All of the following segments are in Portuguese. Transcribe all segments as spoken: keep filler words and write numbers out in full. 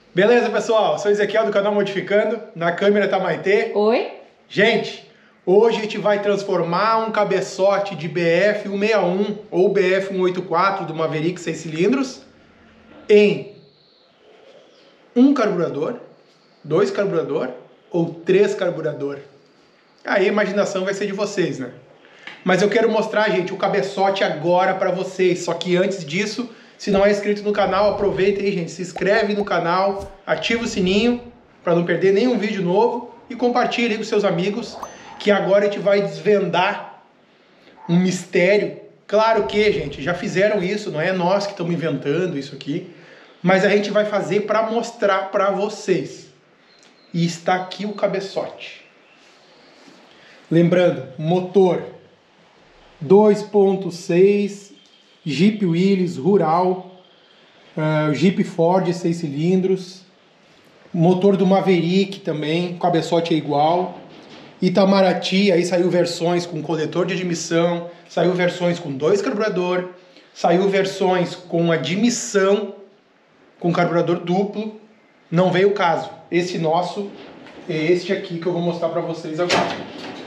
Beleza, pessoal? Sou Ezequiel do canal Modificando. Na câmera tá Maitê. Oi. Gente, hoje a gente vai transformar um cabeçote de B F cento e sessenta e um ou B F cento e oitenta e quatro do Maverick seis cilindros em um carburador, dois carburador ou três carburador. Aí a imaginação vai ser de vocês, né? Mas eu quero mostrar, gente, o cabeçote agora para vocês. Só que antes disso, se não é inscrito no canal, aproveita aí, gente. Se inscreve no canal, ativa o sininho para não perder nenhum vídeo novo e compartilha aí com seus amigos, que agora a gente vai desvendar um mistério. Claro que, gente, já fizeram isso, não é nós que estamos inventando isso aqui, mas a gente vai fazer para mostrar para vocês. E está aqui o cabeçote. Lembrando, motor dois ponto seis, Jeep Willys Rural, uh, Jeep Ford seis cilindros, motor do Maverick também, o cabeçote é igual. Itamaraty, aí saiu versões com coletor de admissão, saiu versões com dois carburador, saiu versões com admissão com carburador duplo. Não veio o caso. Esse nosso é este aqui que eu vou mostrar para vocês agora.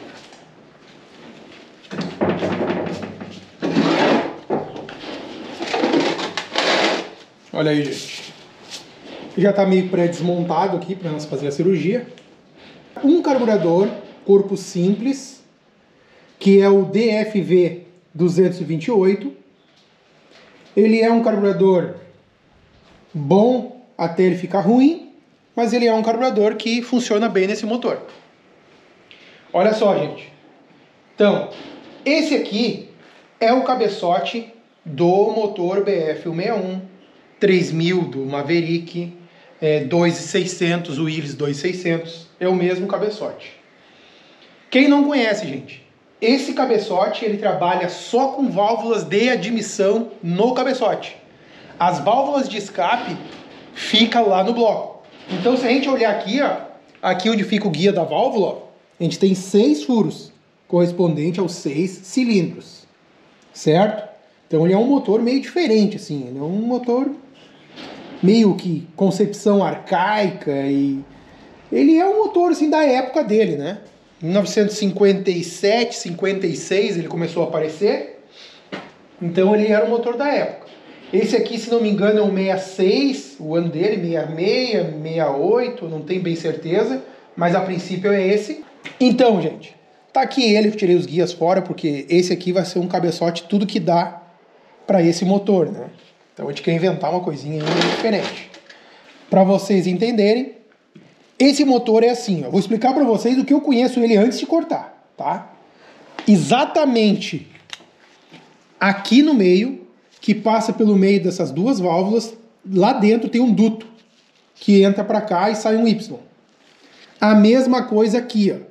Olha aí, gente. Já está meio pré-desmontado aqui para nós fazer a cirurgia. Um carburador, corpo simples, que é o D F V duzentos e vinte e oito. Ele é um carburador bom até ele ficar ruim, mas ele é um carburador que funciona bem nesse motor. Olha só, gente. Então, esse aqui é o cabeçote do motor B F cento e sessenta e um. três mil do Maverick, é, dois mil e seiscentos, o Willys dois mil e seiscentos, é o mesmo cabeçote. Quem não conhece, gente, esse cabeçote ele trabalha só com válvulas de admissão no cabeçote. As válvulas de escape ficam lá no bloco. Então se a gente olhar aqui, ó, aqui onde fica o guia da válvula, ó, a gente tem seis furos, correspondente aos seis cilindros, certo? Então ele é um motor meio diferente, assim, ele é um motor meio que concepção arcaica e ele é um motor assim da época dele, né? Em mil novecentos e cinquenta e sete, cinquenta e seis ele começou a aparecer, então ele era um motor da época. Esse aqui, se não me engano, é um sessenta e seis, o ano dele, sessenta e seis, sessenta e oito, não tenho bem certeza, mas a princípio é esse. Então, gente, tá aqui ele, eu tirei os guias fora, porque esse aqui vai ser um cabeçote tudo que dá para esse motor, né? Então a gente quer inventar uma coisinha diferente. Para vocês entenderem, esse motor é assim, ó. Vou explicar para vocês o que eu conheço ele antes de cortar, tá? Exatamente aqui no meio, que passa pelo meio dessas duas válvulas, lá dentro tem um duto que entra para cá e sai um Y. A mesma coisa aqui, ó.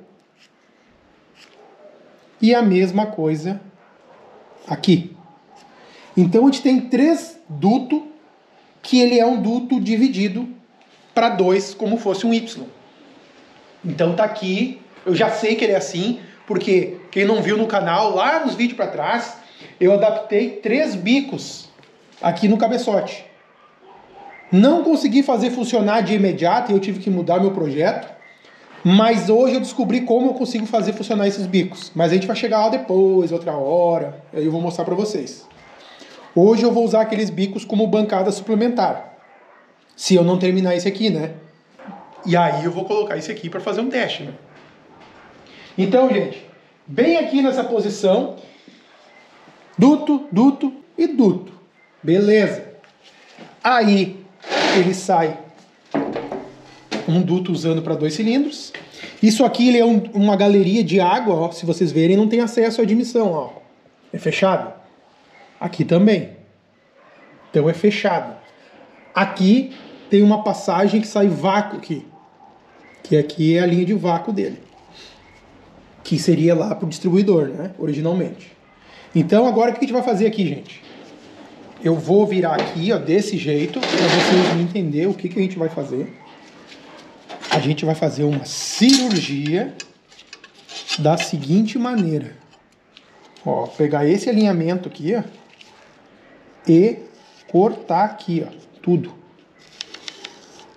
E a mesma coisa aqui. Então a gente tem três dutos, que ele é um duto dividido para dois, como fosse um Y. Então tá aqui, eu já sei que ele é assim, porque quem não viu no canal, lá nos vídeos para trás, eu adaptei três bicos aqui no cabeçote. Não consegui fazer funcionar de imediato e eu tive que mudar meu projeto, mas hoje eu descobri como eu consigo fazer funcionar esses bicos. Mas a gente vai chegar lá depois, outra hora, aí eu vou mostrar para vocês. Hoje eu vou usar aqueles bicos como bancada suplementar. Se eu não terminar esse aqui, né? E aí eu vou colocar esse aqui para fazer um teste, né? Então, gente, bem aqui nessa posição, duto, duto e duto. Beleza. Aí ele sai um duto usando para dois cilindros. Isso aqui ele é um, uma galeria de água, ó. Se vocês verem, não tem acesso à admissão, ó. É fechado. Aqui também. Então é fechado. Aqui tem uma passagem que sai vácuo aqui. Que aqui é a linha de vácuo dele. Que seria lá para o distribuidor, né? Originalmente. Então agora o que a gente vai fazer aqui, gente? Eu vou virar aqui, ó, desse jeito, para vocês entenderem o que, que a gente vai fazer. A gente vai fazer uma cirurgia da seguinte maneira. Ó, pegar esse alinhamento aqui, ó. E cortar aqui, ó, tudo.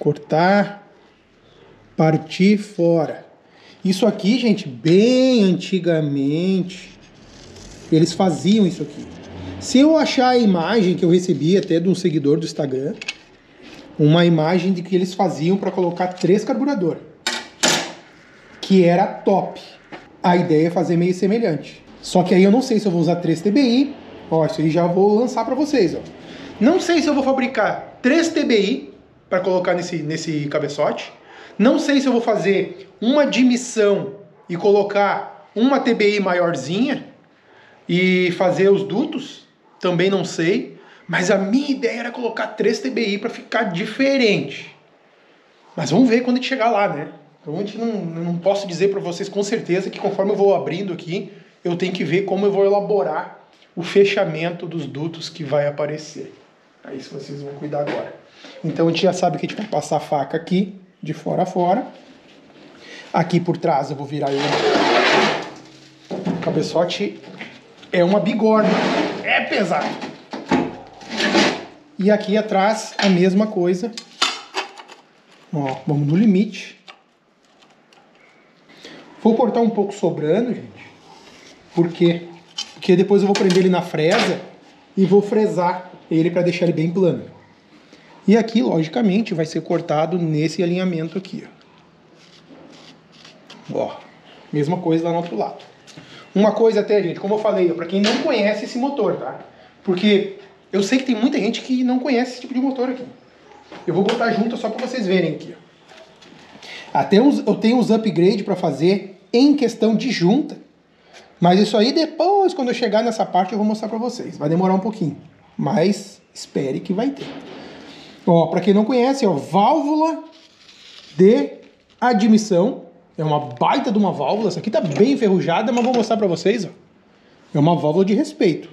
Cortar, partir fora. Isso aqui, gente, bem antigamente, eles faziam isso aqui. Se eu achar a imagem que eu recebi até de um seguidor do Instagram, uma imagem de que eles faziam para colocar três carburadores, que era top. A ideia é fazer meio semelhante. Só que aí eu não sei se eu vou usar três T B I. Ó, isso aí já vou lançar para vocês, ó. Não sei se eu vou fabricar três T B I para colocar nesse, nesse cabeçote. Não sei se eu vou fazer uma admissão e colocar uma T B I maiorzinha e fazer os dutos. Também não sei. Mas a minha ideia era colocar três T B I para ficar diferente. Mas vamos ver quando a gente chegar lá, né? Então a gente não, não posso dizer para vocês com certeza que conforme eu vou abrindo aqui, eu tenho que ver como eu vou elaborar o fechamento dos dutos que vai aparecer. É isso que vocês vão cuidar agora. Então a gente já sabe que a gente vai passar a faca aqui, de fora a fora. Aqui por trás eu vou virar ele. O cabeçote é uma bigorna. É pesado. E aqui atrás a mesma coisa. Ó, vamos no limite. Vou cortar um pouco sobrando, gente. Por quê? Porque depois eu vou prender ele na fresa e vou fresar ele para deixar ele bem plano. E aqui, logicamente, vai ser cortado nesse alinhamento aqui, ó. Ó, mesma coisa lá no outro lado. Uma coisa até, gente, como eu falei, para quem não conhece esse motor, tá? Porque eu sei que tem muita gente que não conhece esse tipo de motor aqui. Eu vou botar junto só para vocês verem aqui, ó. Até uns, eu tenho uns upgrades para fazer em questão de junta. Mas isso aí depois, quando eu chegar nessa parte, eu vou mostrar para vocês. Vai demorar um pouquinho. Mas espere que vai ter. Ó, para quem não conhece, ó, válvula de admissão. É uma baita de uma válvula. Essa aqui tá bem enferrujada, mas vou mostrar para vocês, ó. É uma válvula de respeito.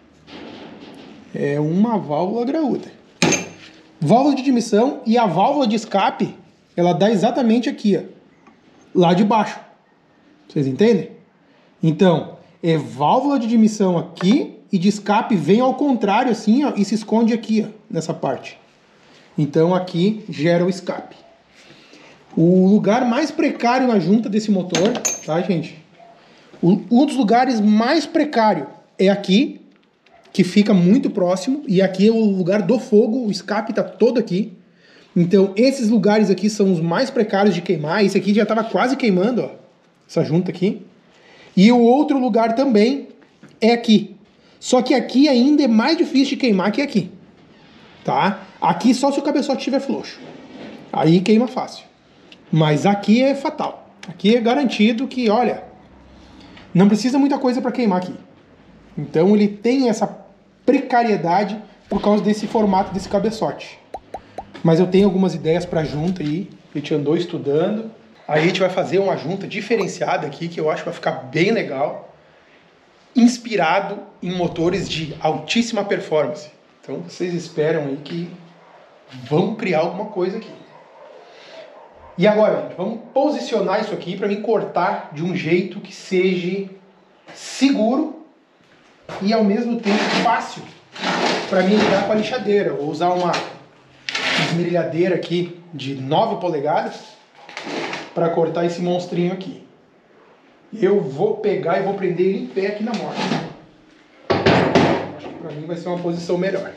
É uma válvula graúda. Válvula de admissão e a válvula de escape, ela dá exatamente aqui, ó. Lá de baixo. Vocês entendem? Então, é válvula de admissão aqui e de escape vem ao contrário assim, ó, e se esconde aqui, ó, nessa parte. Então aqui gera o escape. O lugar mais precário na junta desse motor, tá, gente? O, um dos lugares mais precário é aqui, que fica muito próximo, e aqui é o lugar do fogo, o escape tá todo aqui. Então esses lugares aqui são os mais precários de queimar. Esse aqui já estava quase queimando, ó, essa junta aqui. E o outro lugar também é aqui. Só que aqui ainda é mais difícil de queimar que aqui. Tá? Aqui só se o cabeçote estiver frouxo. Aí queima fácil. Mas aqui é fatal. Aqui é garantido que, olha, não precisa muita coisa para queimar aqui. Então ele tem essa precariedade por causa desse formato desse cabeçote. Mas eu tenho algumas ideias para junta aí. A gente andou estudando. Aí a gente vai fazer uma junta diferenciada aqui, que eu acho que vai ficar bem legal, inspirado em motores de altíssima performance. Então vocês esperam aí que vamos criar alguma coisa aqui. E agora, gente, vamos posicionar isso aqui para mim cortar de um jeito que seja seguro e ao mesmo tempo fácil para mim lidar com a lixadeira. Vou usar uma esmerilhadeira aqui de nove polegadas para cortar esse monstrinho aqui. Eu vou pegar e vou prender ele em pé aqui na moto. Acho que para mim vai ser uma posição melhor.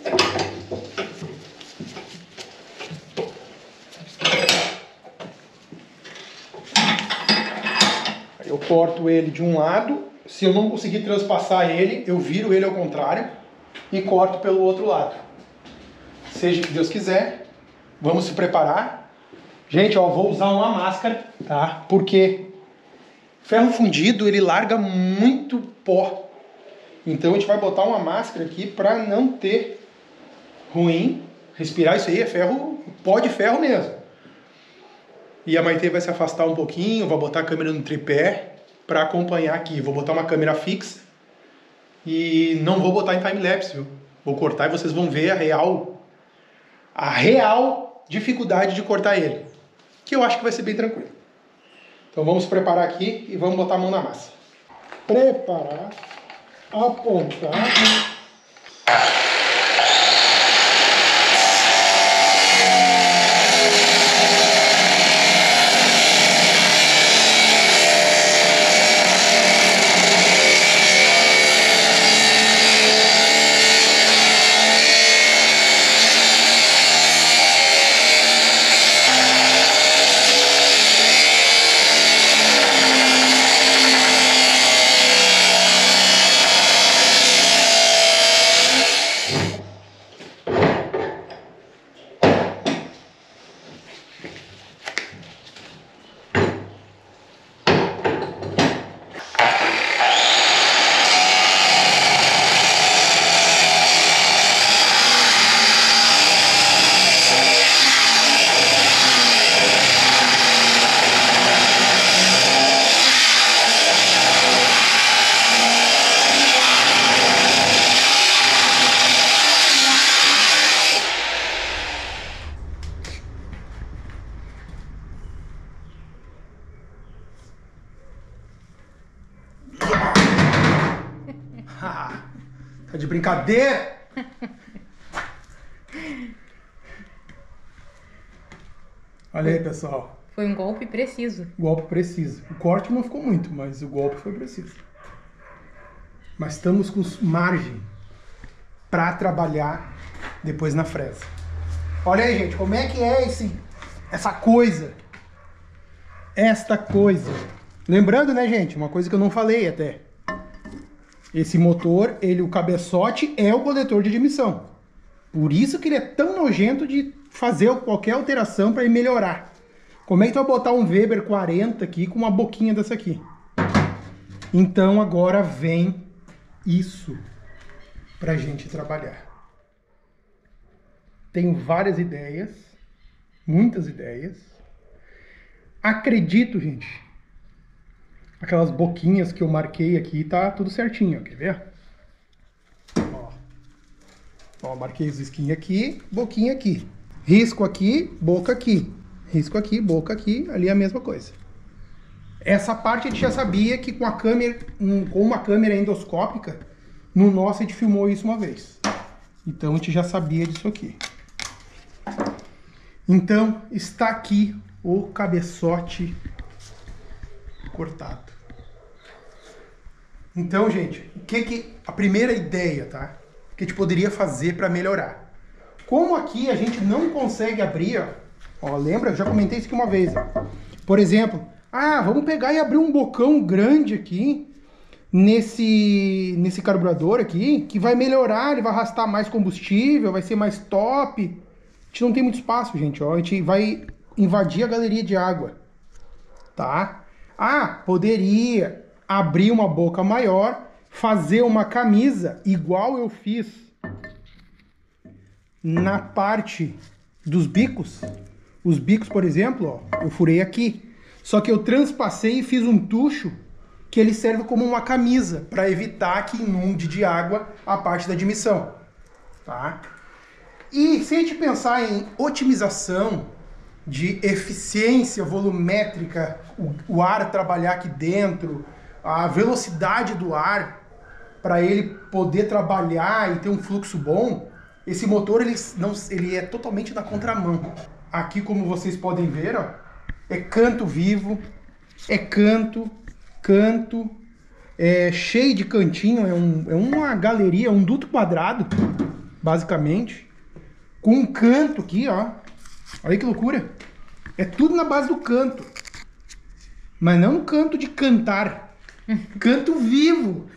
Aí eu corto ele de um lado. Se eu não conseguir transpassar ele, eu viro ele ao contrário e corto pelo outro lado. Seja o que Deus quiser. Vamos se preparar. Gente, ó, vou usar uma máscara, tá? Porque ferro fundido, ele larga muito pó. Então a gente vai botar uma máscara aqui para não ter ruim. Respirar isso aí é ferro, pó de ferro mesmo. E a Maitê vai se afastar um pouquinho, vai botar a câmera no tripé para acompanhar aqui. Vou botar uma câmera fixa e não vou botar em time-lapse, viu? Vou cortar e vocês vão ver a real, a real dificuldade de cortar ele. Que eu acho que vai ser bem tranquilo. Então vamos preparar aqui e vamos botar a mão na massa. Preparar, apontar. Tá de brincadeira? Olha aí, pessoal. Foi um golpe preciso. Golpe preciso. O corte não ficou muito, mas o golpe foi preciso. Mas estamos com margem para trabalhar depois na fresa. Olha aí, gente, como é que é esse, essa coisa? Esta coisa. Lembrando, né, gente, uma coisa que eu não falei até. Esse motor, ele, o cabeçote é o coletor de admissão. Por isso que ele é tão nojento de fazer qualquer alteração para ele melhorar. Como é que tu vai botar um Weber quarenta aqui com uma boquinha dessa aqui? Então agora vem isso pra gente trabalhar. Tenho várias ideias, muitas ideias. Acredito, gente, aquelas boquinhas que eu marquei aqui tá tudo certinho, quer ver? Ó, ó marquei os risquinhos aqui, boquinha aqui. Risco aqui, boca aqui. Risco aqui, boca aqui, ali é a mesma coisa. Essa parte a gente já sabia que com a câmera, com uma câmera endoscópica, no nosso a gente filmou isso uma vez. Então a gente já sabia disso aqui. Então está aqui o cabeçote cortado. Então, gente, o que que a primeira ideia, tá? Que a gente poderia fazer para melhorar? Como aqui a gente não consegue abrir, ó, ó, lembra? Eu já comentei isso aqui uma vez. Ó. Por exemplo, ah, vamos pegar e abrir um bocão grande aqui nesse, nesse carburador aqui, que vai melhorar, ele vai arrastar mais combustível, vai ser mais top. A gente não tem muito espaço, gente, ó. A gente vai invadir a galeria de água, tá? Ah, poderia abrir uma boca maior, fazer uma camisa igual eu fiz na parte dos bicos. Os bicos, por exemplo, ó, eu furei aqui. Só que eu transpassei e fiz um tucho que ele serve como uma camisa para evitar que inunde de água a parte da admissão, tá? E se a gente pensar em otimização de eficiência volumétrica, o, o ar trabalhar aqui dentro, a velocidade do ar para ele poder trabalhar e ter um fluxo bom, esse motor ele, não, ele é totalmente na contramão. Aqui, como vocês podem ver, ó, é canto vivo, é canto, canto, é cheio de cantinho, é, um, é uma galeria, um duto quadrado, basicamente, com um canto aqui, ó. Olha que loucura. É tudo na base do canto. Mas não canto de cantar. Canto vivo.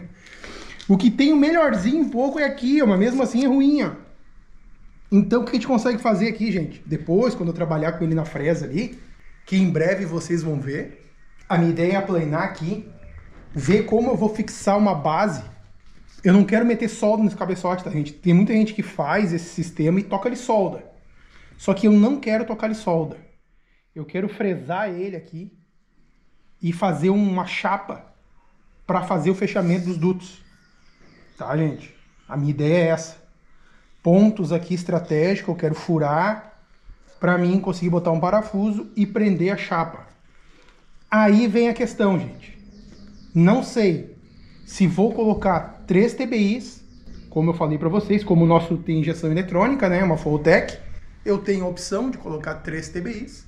O que tem o melhorzinho um pouco é aqui, ó, mas mesmo assim é ruim, ó. Então o que a gente consegue fazer aqui, gente? Depois, quando eu trabalhar com ele na fresa ali, que em breve vocês vão ver, a minha ideia é aplanar aqui, ver como eu vou fixar uma base. Eu não quero meter solda nesse cabeçote, tá, gente? Tem muita gente que faz esse sistema e toca-lhe solda. Só que eu não quero tocar-lhe solda. Eu quero fresar ele aqui e fazer uma chapa para fazer o fechamento dos dutos. Tá, gente? A minha ideia é essa. Pontos aqui estratégicos, eu quero furar para mim conseguir botar um parafuso e prender a chapa. Aí vem a questão, gente. Não sei se vou colocar três T B Is, como eu falei para vocês, como o nosso tem injeção eletrônica, né, uma Fulltech, eu tenho a opção de colocar três T B Is.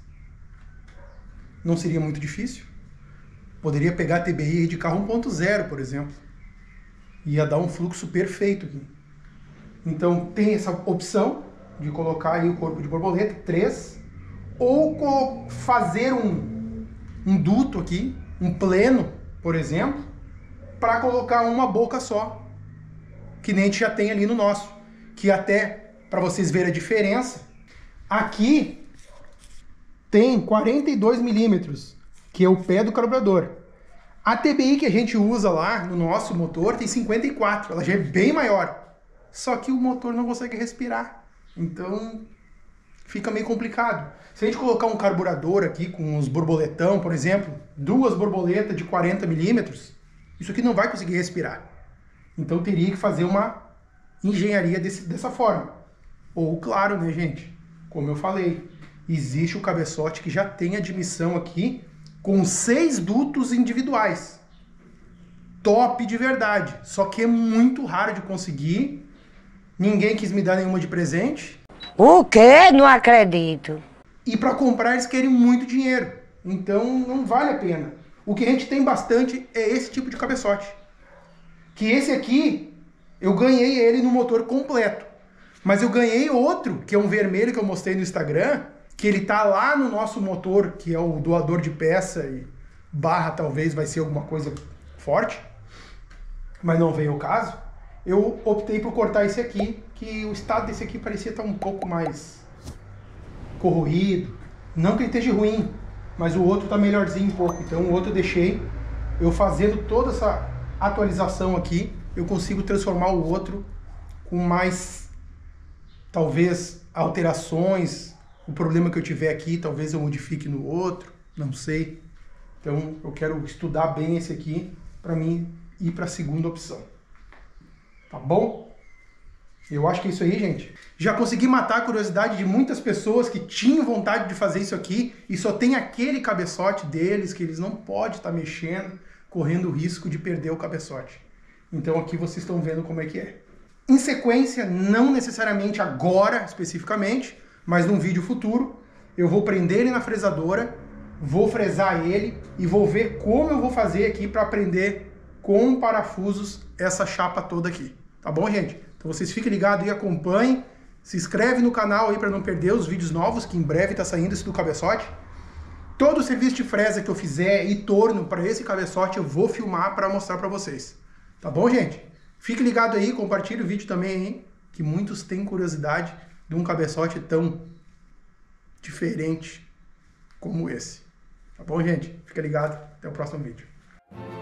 Não seria muito difícil. Poderia pegar T B I de carro um ponto zero, por exemplo. Ia dar um fluxo perfeito aqui. Então tem essa opção de colocar aí o corpo de borboleta, três, ou fazer um, um duto aqui, um pleno, por exemplo, para colocar uma boca só, que nem a gente já tem ali no nosso, que até, para vocês verem a diferença, aqui tem quarenta e dois milímetros, que é o pé do carburador. A T B I que a gente usa lá no nosso motor tem cinquenta e quatro, ela já é bem maior. Só que o motor não consegue respirar. Então fica meio complicado. Se a gente colocar um carburador aqui com uns borboletão, por exemplo, duas borboletas de quarenta milímetros, isso aqui não vai conseguir respirar. Então teria que fazer uma engenharia desse, dessa forma. Ou, claro, né, gente? Como eu falei, existe o cabeçote que já tem admissão aqui com seis dutos individuais. top de verdade, só que é muito raro de conseguir. Ninguém quis me dar nenhuma de presente. O quê? Não acredito. E para comprar eles querem muito dinheiro, então não vale a pena. O que a gente tem bastante é esse tipo de cabeçote. Que esse aqui, eu ganhei ele no motor completo. Mas eu ganhei outro, que é um vermelho que eu mostrei no Instagram, que ele tá lá no nosso motor, que é o doador de peça e barra talvez vai ser alguma coisa forte, mas não veio o caso. Eu optei por cortar esse aqui, que o estado desse aqui parecia estar um pouco mais corroído. Não que ele esteja ruim, mas o outro tá melhorzinho um pouco. Então o outro eu deixei. Eu fazendo toda essa atualização aqui, eu consigo transformar o outro com mais, talvez, alterações. O problema que eu tiver aqui, talvez eu modifique no outro, não sei. Então eu quero estudar bem esse aqui para mim ir para a segunda opção. Tá bom? Eu acho que é isso aí, gente. Já consegui matar a curiosidade de muitas pessoas que tinham vontade de fazer isso aqui e só tem aquele cabeçote deles que eles não podem estar mexendo, correndo o risco de perder o cabeçote. Então aqui vocês estão vendo como é que é. Em sequência, não necessariamente agora especificamente, mas num vídeo futuro, eu vou prender ele na fresadora, vou fresar ele e vou ver como eu vou fazer aqui para prender com parafusos essa chapa toda aqui. Tá bom, gente? Então vocês fiquem ligados e acompanhem. Se inscreve no canal aí para não perder os vídeos novos, que em breve tá saindo esse do cabeçote. Todo o serviço de fresa que eu fizer e torno para esse cabeçote eu vou filmar para mostrar para vocês. Tá bom, gente? Fique ligado aí, compartilhe o vídeo também aí, que muitos têm curiosidade de um cabeçote tão diferente como esse. Tá bom, gente? Fica ligado. Até o próximo vídeo.